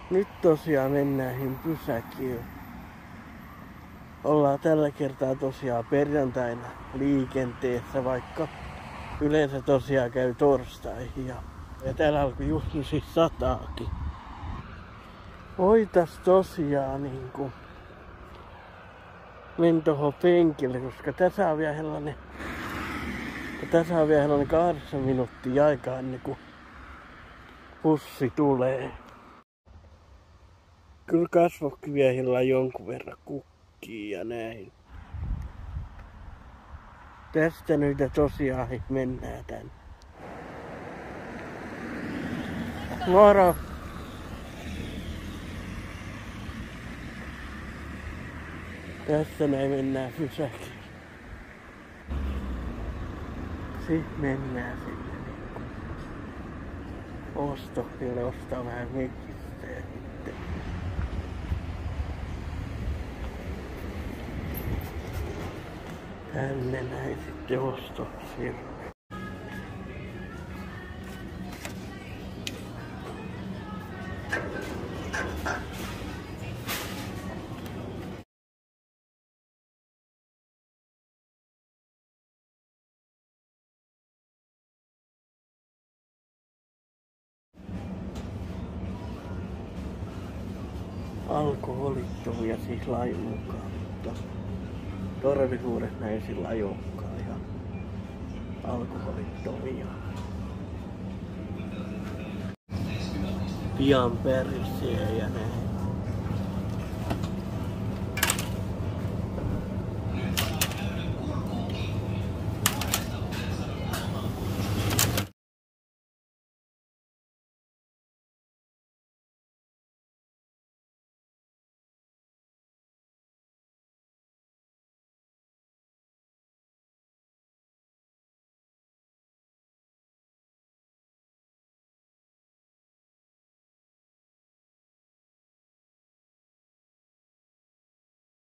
Nyt tosiaan mennään pysäkiin. Ollaan tällä kertaa tosiaan perjantaina liikenteessä, vaikka yleensä tosiaan käy torstaihin. Ja täällä alkoi just nyt siis sataakin. Voitais tosiaan niinku mennä tohon penkille, koska tässä on vielä sellainen 8 minuuttia aikaa ennen kuin bussi tulee. Kyllä kasvokkiviehillä on jonkun verran kukkii ja näin. Tästä nyt tosiaan mennään tänne. Moro! Tässä näin mennään pysäkiin. Sitten mennään sinne ostokille ostaa vähän mekistä ja sitten tänne näin sitten ostoksiin. Alkoholittomia siis lain mukaan, mutta todellisuudessa näin sillä ei olekaan ihan alkoholittomia. Pian pärisee ja näin.